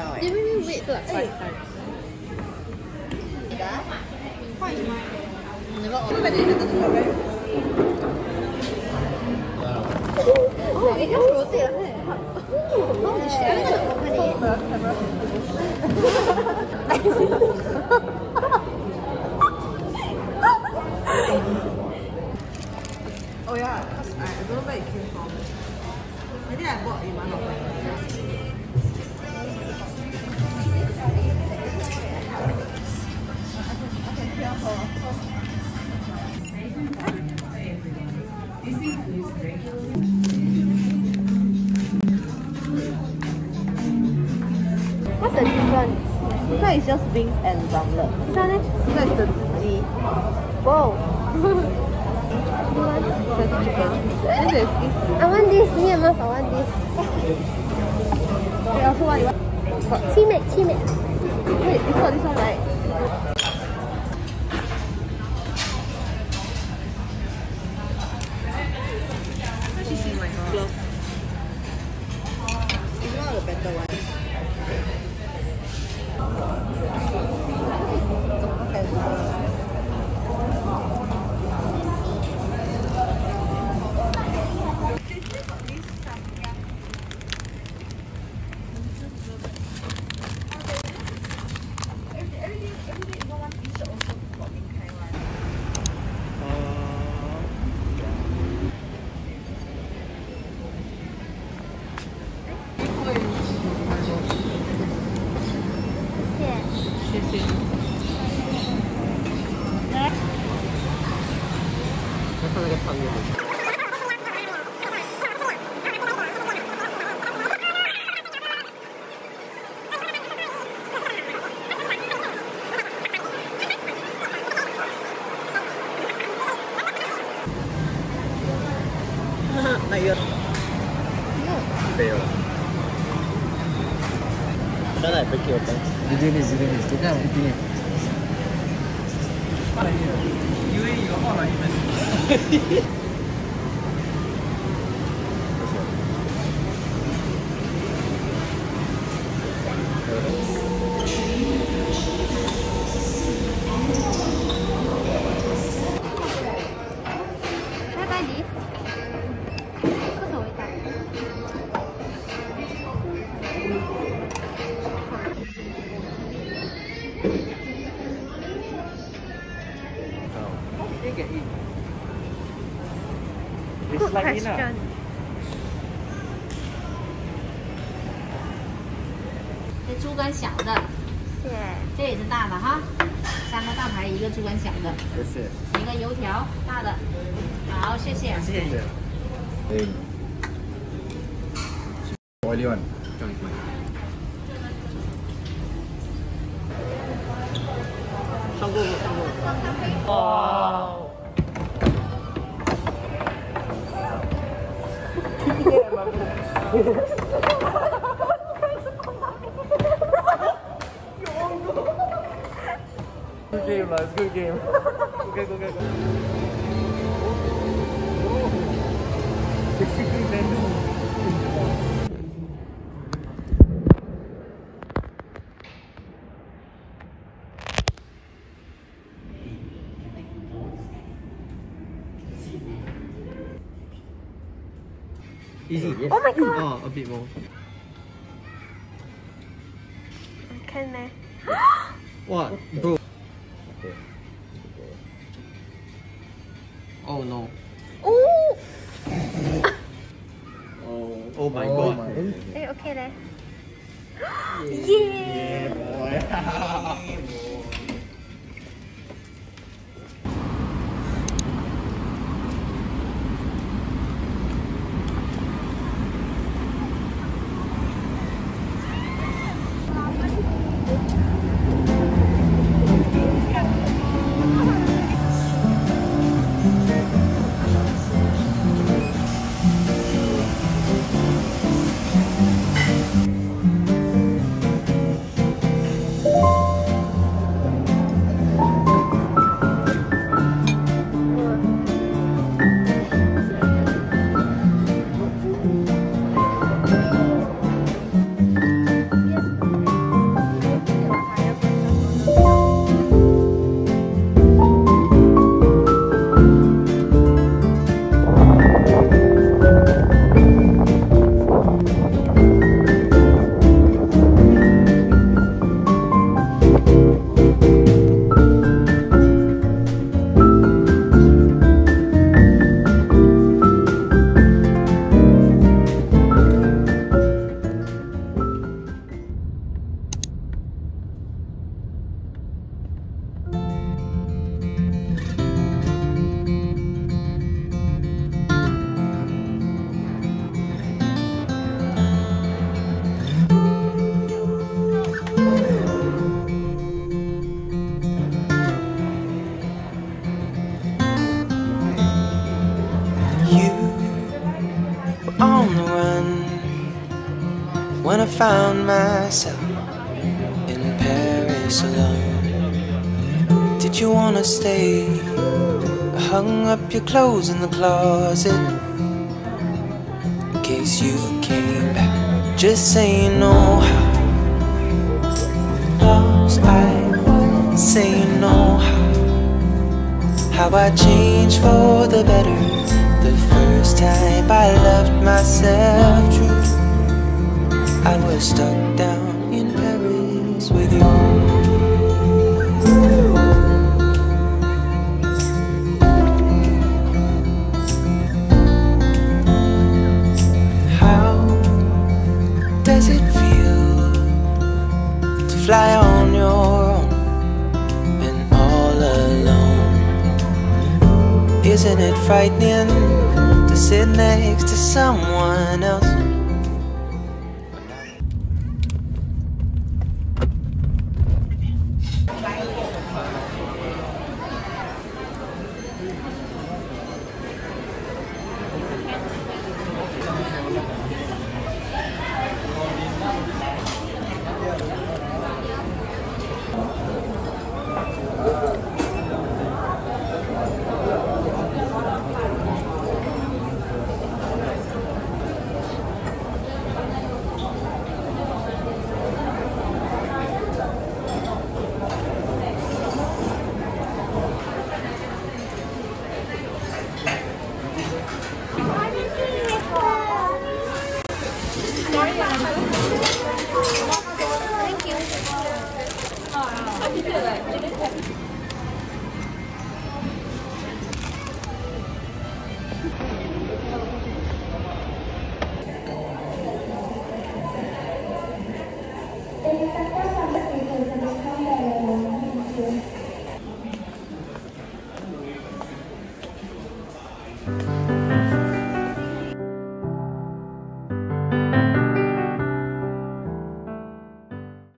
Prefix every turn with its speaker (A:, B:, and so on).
A: 哎。
B: 你明明 wait 了，哎。Never order. Oh, it just rotate ahead. Holy shit, I'm gonna open
A: Oh yeah, cause I don't know where it came from. I think I bought in one of my videos.
B: What's the difference?
A: This one is just wings and drumlet.
B: This one,
A: This one is the tsuji.
B: whoa.
A: That's chicken. Then there's this.
B: I want this. Me and Mom, I want this.
A: Wait, also what you want?
B: Teammate.
A: Wait, it's not this one, right? She's in my glove. It's one of the better ones.
C: Sana I break it open. Jenis. Itu kan intinya.
B: Good question.
D: 这猪肝小的，
B: 谢谢。
D: 这也是大的哈，3个大排，1个猪肝小的，
C: 谢谢。
D: 一个油条大的，好，谢谢。
C: 谢谢。oily one.
A: Wow. Good game, it's good game. Go. Basically, easy.
B: Oh my god.
A: Oh, a bit more.
B: Can I?
A: What, bro? Oh no.
B: Oh.
A: Oh my god.
B: Eh, okay then. Yeah.
E: when I found myself in Paris alone. Did you wanna stay? I hung up your clothes in the closet in case you came back. Just say you know how lost I was. Say you know how I changed for the better the first time I loved myself true. I was stuck down in Paris with you. How does it feel to fly on your own and all alone? Isn't it frightening to sit next to someone else?